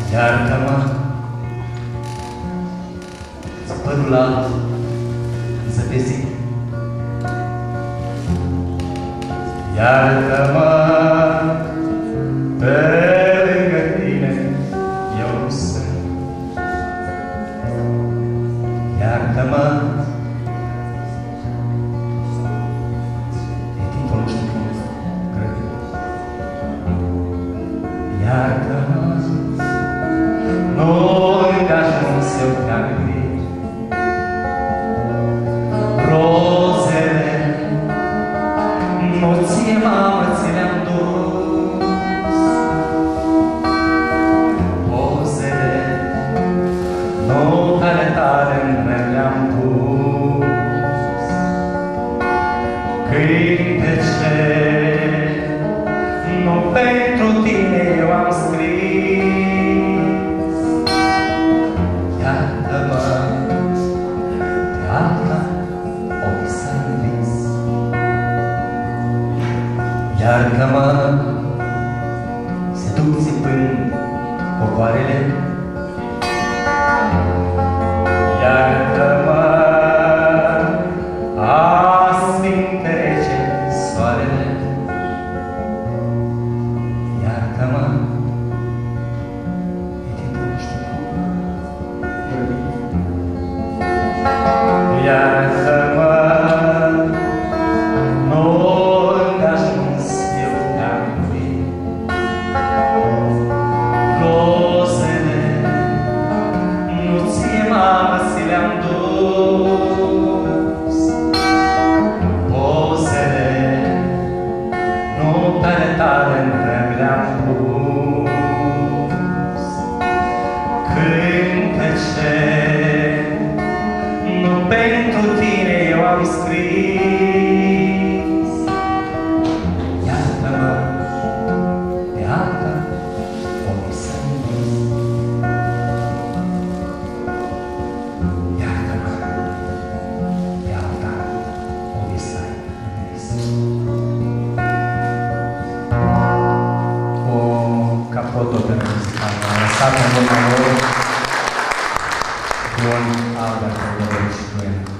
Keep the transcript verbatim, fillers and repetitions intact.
Iartă-mă, părul alb zăpezit. Iartă-mă, pe lângă tine eu nu sunt. Iartă-mă, e timpul nu știu cum grăbit. Iartă-mă, nu îndeajuns eu te-am iubit. Rozele nu ție, mamă, ți le-am dus. Pozele nu ale tale îmi le-am pus. Cântece nu pentru tine eu am scris. Iartă-mă, de alta o visai în vis. Iartă-mă, se duc țipând popoarele. Iartă-mă, asfinte rece soarele. Iartă-mă, e timpul nu știu cum grăbit. Iartă-mă, nu îndeajuns eu te-am iubit. Rozele nu ție, mamă, ți le-am dus. Pozele nu tale tale îmi le-am pus. Cântece nu pentru tine eu am scris. Iartă-mă, de alta o visai în vis. Iartă-mă, de alta o visai în vis. O capodoperă muzicală a lăsat în urma lor Ion Albert Teodorovici Duenu.